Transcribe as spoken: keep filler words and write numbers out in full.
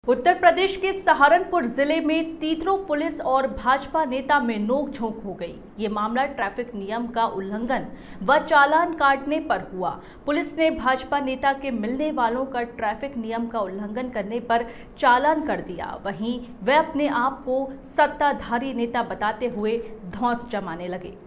उत्तर प्रदेश के सहारनपुर जिले में तीतरो पुलिस और भाजपा नेता में नोकझोंक हो गई। ये मामला ट्रैफिक नियम का उल्लंघन व चालान काटने पर हुआ। पुलिस ने भाजपा नेता के मिलने वालों का ट्रैफिक नियम का उल्लंघन करने पर चालान कर दिया। वहीं वे अपने आप को सत्ताधारी नेता बताते हुए धौंस जमाने लगे।